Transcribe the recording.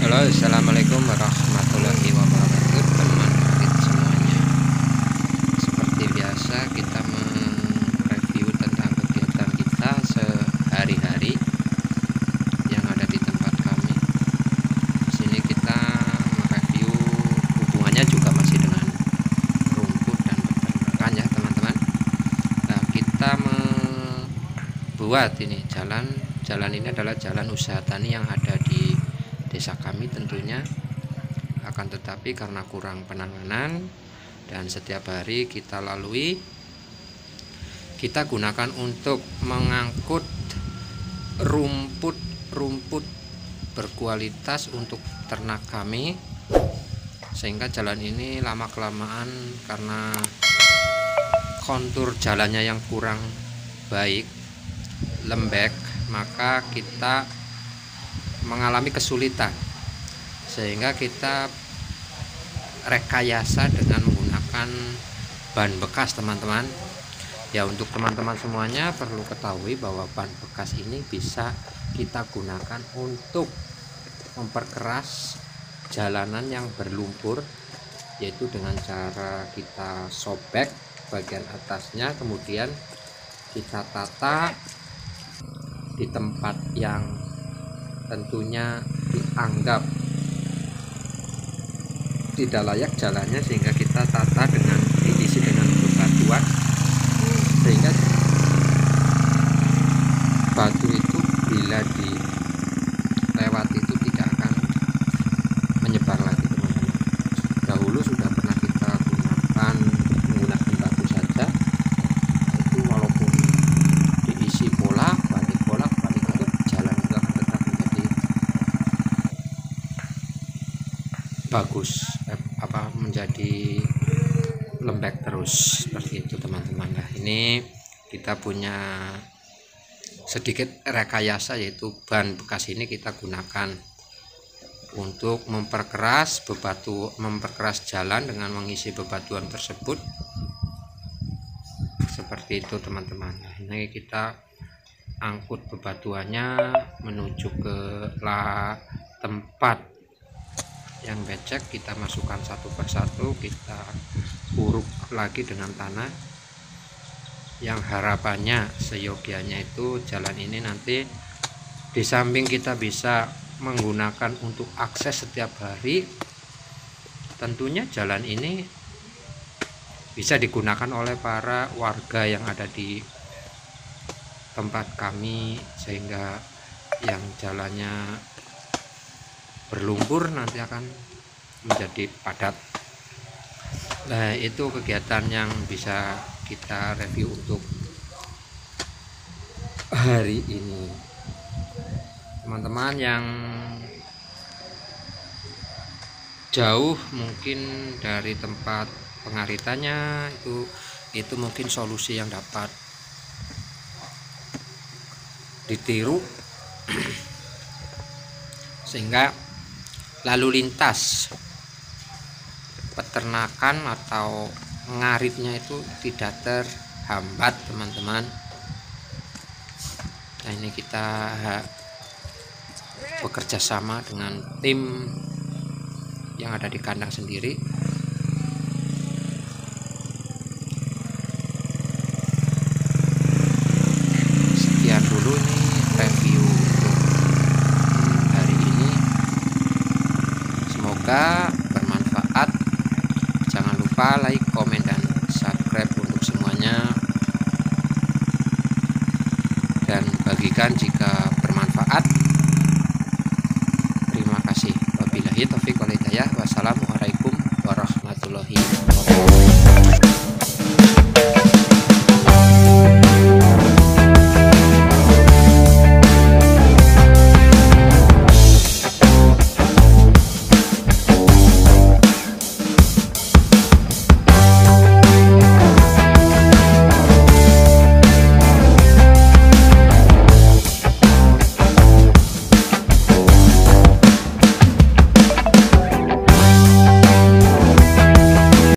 Halo, assalamualaikum warahmatullahi wabarakatuh, teman kredit semuanya. Seperti biasa, kita mereview tentang kegiatan kita sehari-hari yang ada di tempat kami. Di sini kita mereview, hubungannya juga masih dengan rumput dan peternakan ya teman-teman. Nah, kita membuat ini jalan ini adalah jalan usaha tani yang ada di desa kami tentunya. Akan tetapi karena kurang penanganan dan setiap hari kita lalui, kita gunakan untuk mengangkut rumput berkualitas untuk ternak kami, sehingga jalan ini lama kelamaan karena kontur jalannya yang kurang baik, lembek, maka kita mengalami kesulitan, sehingga kita rekayasa dengan menggunakan ban bekas teman-teman ya. Untuk teman-teman semuanya perlu ketahui bahwa ban bekas ini bisa kita gunakan untuk memperkeras jalanan yang berlumpur, yaitu dengan cara kita sobek bagian atasnya, kemudian kita tata di tempat yang tentunya dianggap tidak layak jalannya, sehingga kita tata dengan diisi dengan bebatuan, sehingga batu itu bila dilewati itu tidak akan menyebar lagi teman-teman. Dahulu sudah pernah kita menggunakan batu saja, itu walaupun diisi bolak-balik itu jalan itu akan tetap menjadi bagus, menjadi lembek terus seperti itu teman-teman. Nah, ini kita punya sedikit rekayasa, yaitu ban bekas ini kita gunakan untuk memperkeras jalan dengan mengisi bebatuan tersebut seperti itu teman-teman. Nah, ini kita angkut bebatuannya menuju ke tempat yang becek, kita masukkan satu persatu, kita uruk lagi dengan tanah, yang harapannya seyogianya itu jalan ini nanti di samping kita bisa menggunakan untuk akses setiap hari, tentunya jalan ini bisa digunakan oleh para warga yang ada di tempat kami, sehingga yang jalannya berlumpur nanti akan menjadi padat. Nah, itu kegiatan yang bisa kita review untuk hari ini. Teman-teman yang jauh mungkin dari tempat pengaritannya, itu mungkin solusi yang dapat ditiru sehingga lalu lintas peternakan atau ngaritnya itu tidak terhambat teman-teman. Nah, ini kita bekerja sama dengan tim yang ada di kandang sendiri. Sekian dulu nih review untuk hari ini, semoga bermanfaat. Jangan lupa like, komen, dan subscribe untuk semuanya, dan bagikan jika bermanfaat. Terima kasih. Wabillahi taufiq wal hidayah. Wassalamualaikum.